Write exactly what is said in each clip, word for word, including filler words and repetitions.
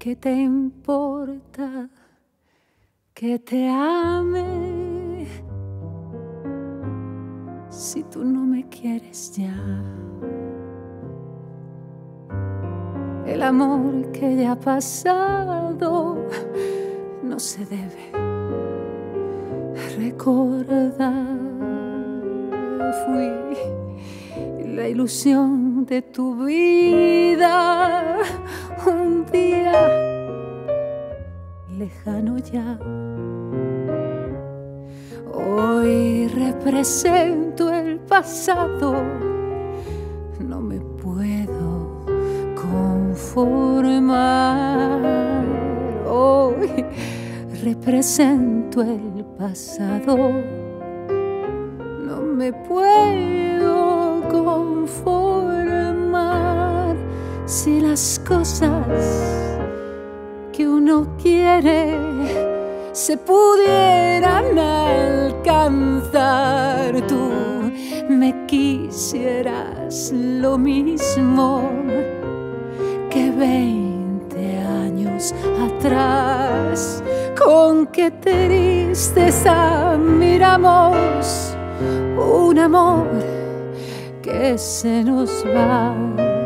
¿Qué te importa que te ame si tú no me quieres ya? El amor que ya ha pasado no se debe recordar. Fui la ilusión de tu vida, un día lejano ya. Hoy represento el pasado, no me puedo conformar. Hoy represento el pasado, no me puedo conformar. Si las cosas que uno quiere se pudieran alcanzar, tú me quisieras lo mismo que veinte años atrás. Con qué tristeza miramos un amor que se nos va.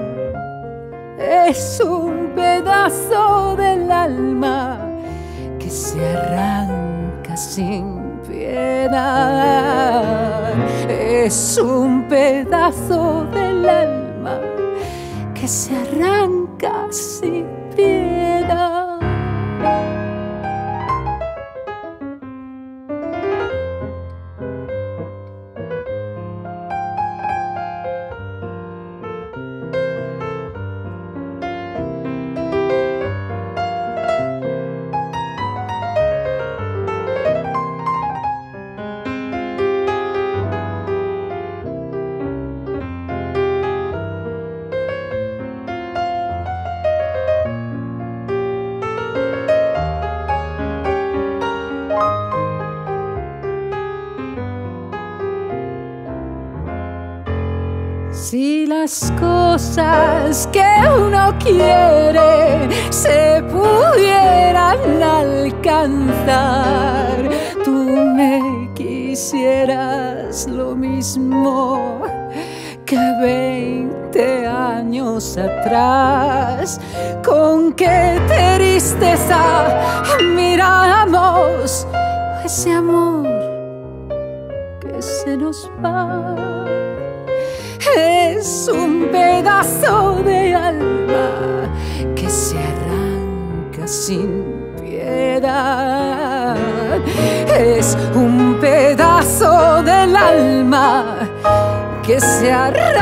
Es un pedazo del alma que se arranca sin piedad. Es un pedazo del alma que se arranca sin piedad. Si las cosas que uno quiere se pudieran alcanzar, tú me quisieras lo mismo que veinte años atrás. Con qué tristeza miramos ese amor que se nos va. Es un pedazo de alma que se arranca sin piedad. Es un pedazo del alma que se arranca